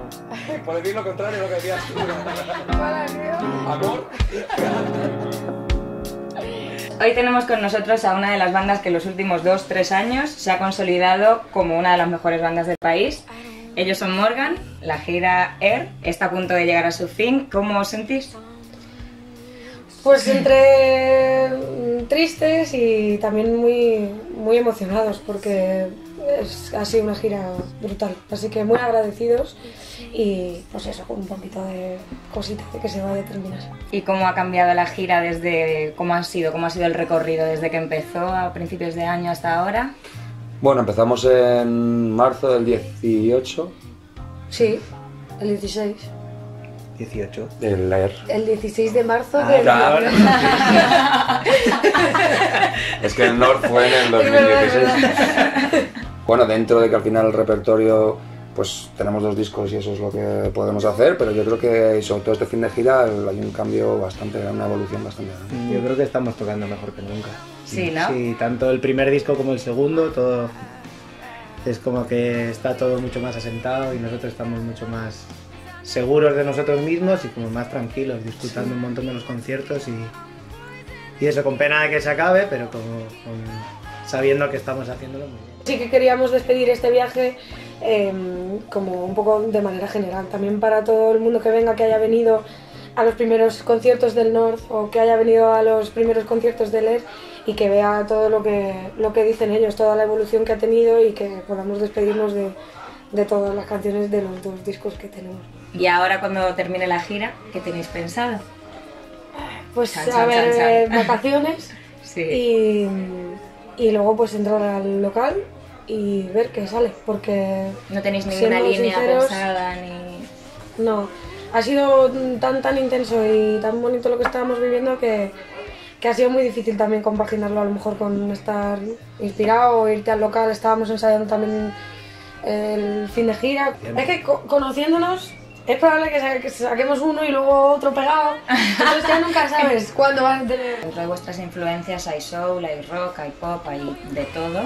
Por decir lo contrario de lo que decías tú. Amor. Hoy tenemos con nosotros a una de las bandas que en los últimos 2-3 años se ha consolidado como una de las mejores bandas del país. Ellos son Morgan, la gira Air está a punto de llegar a su fin. ¿Cómo os sentís? Pues entre tristes y también muy emocionados porque ha sido una gira brutal. Así que muy agradecidos y pues eso, con un poquito de cosita de que se vaya a terminar. ¿Y cómo ha cambiado la gira desde cómo ha sido el recorrido desde que empezó a principios de año hasta ahora? Bueno, empezamos en marzo del 18. Sí, el 16. 18. El Air. El 16 de marzo del... Claro. Es que el North fue en el 2016. Bueno, dentro de que al final el repertorio, pues tenemos 2 discos y eso es lo que podemos hacer, pero yo creo que sobre todo este fin de gira hay un cambio bastante, una evolución bastante grande. Yo creo que estamos tocando mejor que nunca. Sí, ¿no? Sí, tanto el primer disco como el segundo, todo es como que está todo mucho más asentado y nosotros estamos mucho más seguros de nosotros mismos y como más tranquilos, disfrutando un montón de los conciertos y eso, con pena de que se acabe, pero sabiendo que estamos haciéndolo muy bien. Sí que queríamos despedir este viaje como un poco de manera general, también para todo el mundo que venga, que haya venido a los primeros conciertos del North o que haya venido a los primeros conciertos del Air y que vea todo lo que dicen ellos, toda la evolución que ha tenido y que podamos despedirnos de todas las canciones de los 2 discos que tenemos. Y ahora cuando termine la gira, ¿qué tenéis pensado? Pues Chan, a chan, ver, chan, chan. vacaciones Sí. y luego pues entrar al local y ver qué sale, porque No tenéis ninguna siendo línea sinceros, pensada ni... no, ha sido tan intenso y tan bonito lo que estábamos viviendo que ha sido muy difícil también compaginarlo a lo mejor con estar inspirado o irte al local. Estábamos ensayando también el fin de gira. Es que conociéndonos es probable que saquemos uno y luego otro pegado, entonces ya nunca sabes cuándo van a tener. Dentro de vuestras influencias hay soul, hay rock, hay pop, hay de todo.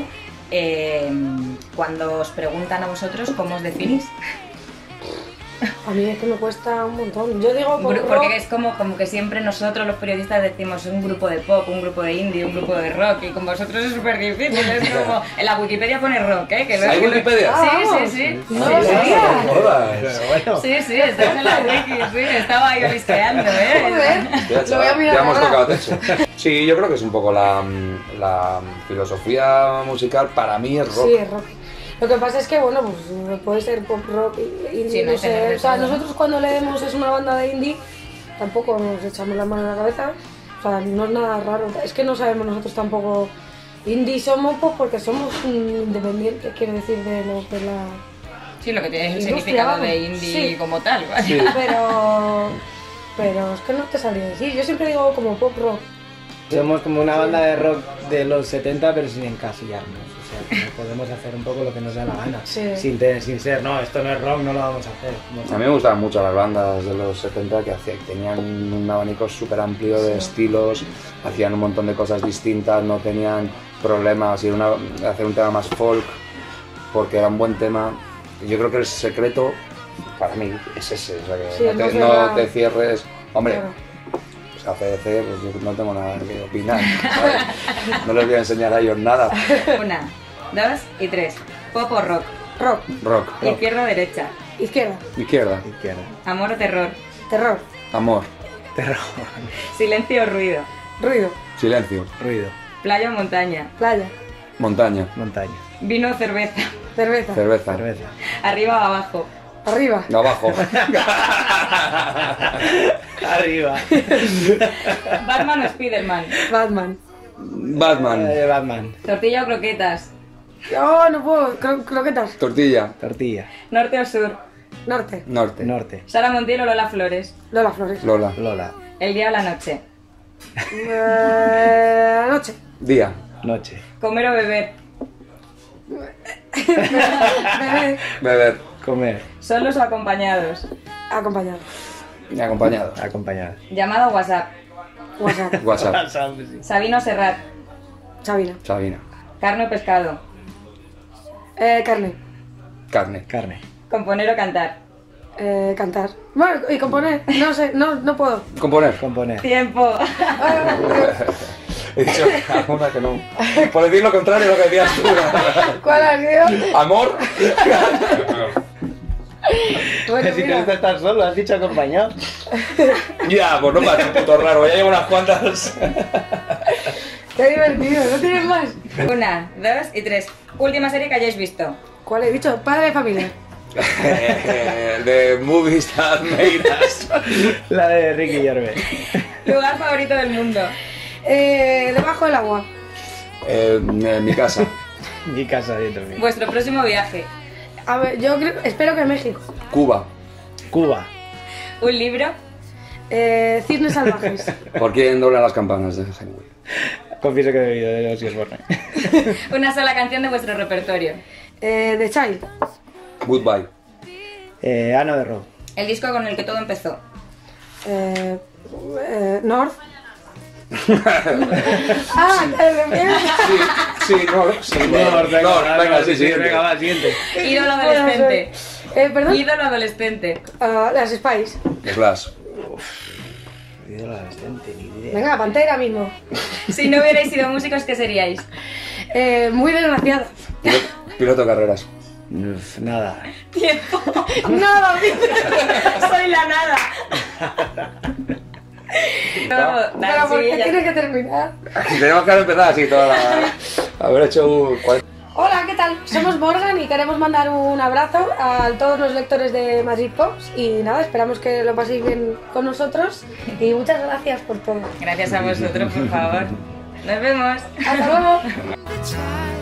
Cuando os preguntan a vosotros, ¿cómo os definís? A mí es que me cuesta un montón. Yo digo por rock, Porque es como que siempre nosotros los periodistas decimos un grupo de pop, un grupo de indie, un grupo de rock y con vosotros es súper difícil. Es como, en la Wikipedia pone rock, ¿eh? Que ¿Hay Wikipedia? Sí. no lo sabía. Pero bueno. Sí, estás en la wiki, sí, estaba ahí olisqueando, ¿eh? Lo voy a mirar Ya hemos ahora. tocado techo. Sí, yo creo que es un poco la filosofía musical, para mí es rock. Sí, es rock. Lo que pasa es que, bueno, pues puede ser pop rock y indie, Sí, no no hay que tener sé. O sea, todo. nosotros cuando leemos es una banda de indie, tampoco nos echamos la mano en la cabeza. O sea, no es nada raro. Es que no sabemos nosotros tampoco. Indie somos pues porque somos independientes, quiero decir, de lo que la... Sí, lo que tiene el Industria, significado vamos. de indie Sí. como tal, ¿vale? Sí. Pero es que no te sabría decir. Yo siempre digo como pop rock. Somos como una banda de rock de los 70 pero sin encasillarnos, o sea, que podemos hacer un poco lo que nos da la gana, Sí. sin ser, no, esto no es rock, no lo vamos a hacer. A mí me gustaban mucho las bandas de los 70 que tenían un abanico súper amplio de estilos, hacían un montón de cosas distintas, no tenían problemas, hacer un tema más folk, porque era un buen tema. Yo creo que el secreto, para mí, es ese, o sea, que Sí, no te cierres. Hombre, Claro. pues ACDC, pues yo no tengo nada que opinar, ¿sabes? No les voy a enseñar a ellos nada. 1, 2 y 3. Pop o rock. Rock. Rock, Izquierda o derecha. Izquierda. izquierda, Izquierda. Amor o terror. Terror. amor, Terror. Silencio o ruido. Ruido. silencio, Ruido. Playa o montaña. Playa. montaña, Montaña. Vino o cerveza. Cerveza. cerveza, Cerveza. Arriba o abajo. Arriba. abajo, Arriba. Batman o Spiderman. Batman. Batman, Batman. Tortilla o croquetas. Oh, no puedo. Croquetas. tortilla, Tortilla. Norte o sur. Norte. norte, Norte. Sara Montiel o Lola Flores. Lola Flores. Lola, Lola. El día o la noche. Noche. día, Noche. Comer o beber. Bebé. beber, Comer. Solos o acompañados. Acompañado. acompañado, Acompañada. Llamada o WhatsApp. WhatsApp. WhatsApp, Sabino o Serrat. Sabina. Sabina, Carne o pescado. Carne. carne, Carne. Componer o cantar. Cantar. Bueno, y componer. No sé, no puedo. Componer. Componer. Tiempo. He dicho alguna que no. Por decir lo contrario de lo que decías tú. ¿Cuál ha sido? Amor. Bueno, Si te mira, gusta estar solo, has dicho acompañado. Ya, pues no me hace un puto raro. Ya llevo unas cuantas. qué divertido, ¿no tienes más? 1, 2 y 3. Última serie que hayáis visto. ¿Cuál he dicho? Padre de familia. The movies that made us. La de Ricky Gervais. Lugar favorito del mundo. Debajo del agua. En mi casa. Mi casa, yo también. Vuestro próximo viaje. A ver, yo espero que México. Cuba. Cuba. Un libro. Cisnes salvajes. ¿Por quién doblan las campanas de Hemingway? Confieso que he bebido de los Osborne. Una sola canción de vuestro repertorio. The Child. Goodbye. Ano de Rock. El disco con el que todo empezó. North. Sí, venga, sí, siguiente. Venga, va, siguiente. Ídolo adolescente. ¿Perdón? Ídolo adolescente. Las Spice. Slash. Ídolo adolescente, ni idea. Venga, Pantera mismo. Si no hubierais sido músicos, ¿qué seríais? Muy desgraciada. Piloto de carreras. Uf, nada. Tiempo. Nada, Soy la nada. No, pero ¿por qué sí, ya. tienes que terminar? Tenemos que haber empezado así toda la... Haber hecho un... Hola, ¿qué tal? Somos Morgan y queremos mandar un abrazo a todos los lectores de Madrid Pops y nada, esperamos que lo paséis bien con nosotros y muchas gracias por todo. Gracias a vosotros, por favor. Nos vemos. Hasta luego.